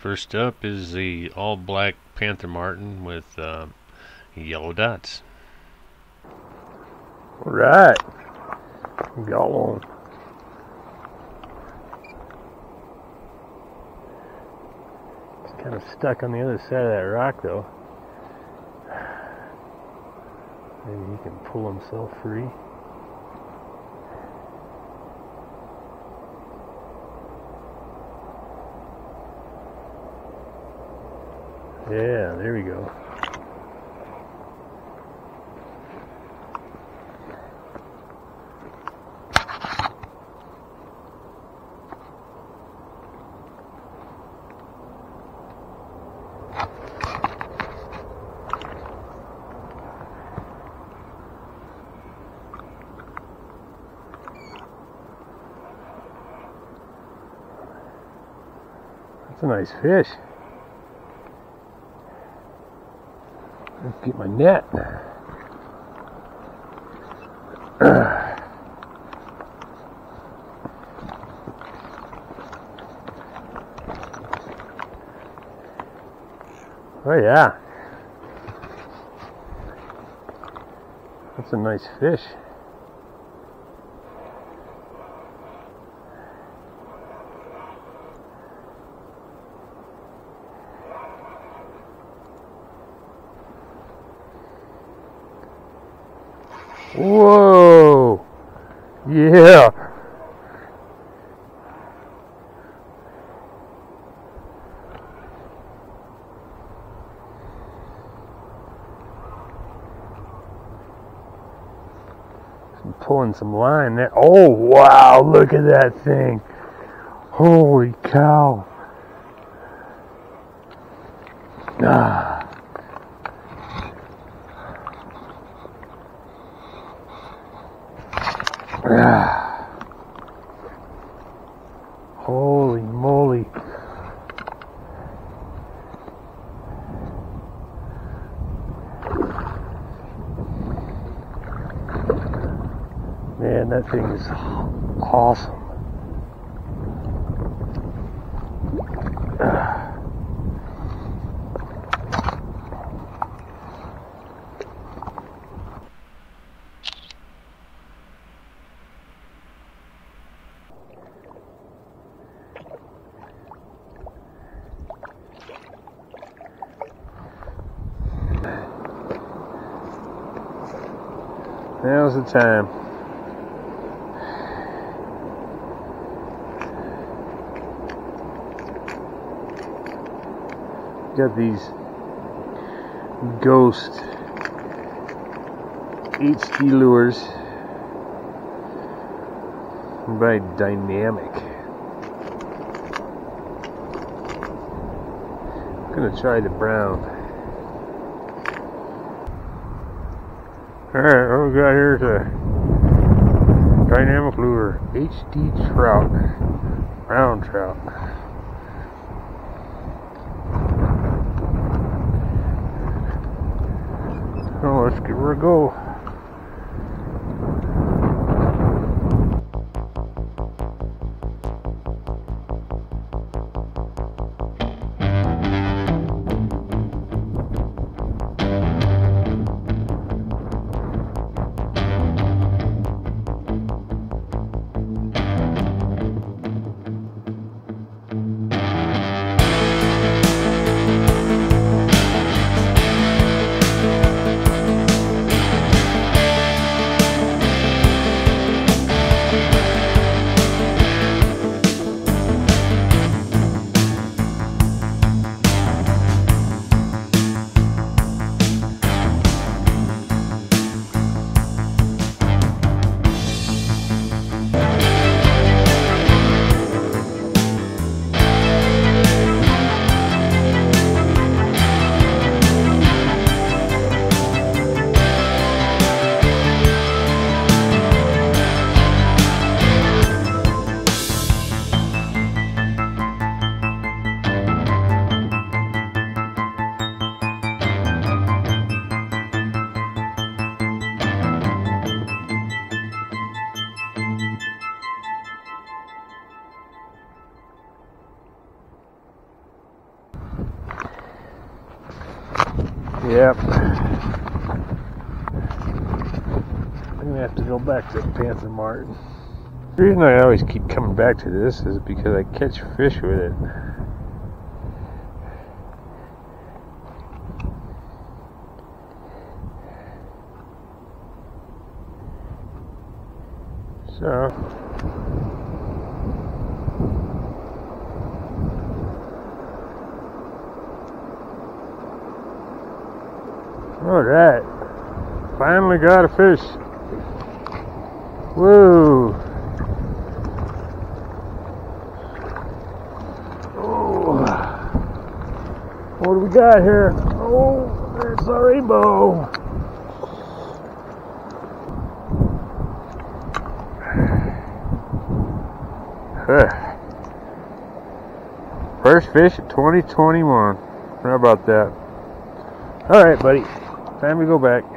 First up is the all black Panther Martin with yellow dots. Alright, got one. It's kind of stuck on the other side of that rock though. Maybe he can pull himself free. Yeah, there we go. That's a nice fish. Let's get my net. Oh yeah. That's a nice fish. Whoa! Yeah! I'm pulling some line there. Oh wow! Look at that thing! Holy cow! Ah! Holy moly. Man, that thing is awesome. Now's the time. Got these Ghost HD lures by Dynamic. I'm gonna try the brown. Alright, what we got here is a Dynamic lure, HD trout, brown trout. So let's give her a go. Yep. I'm gonna have to go back to Panther Martin. The reason I always keep coming back to this is because I catch fish with it. So, look at that. Finally got a fish. Woo! Oh, what do we got here? Oh, there's a rainbow. First fish of 2021. How about that? Alright, buddy. Time to go back.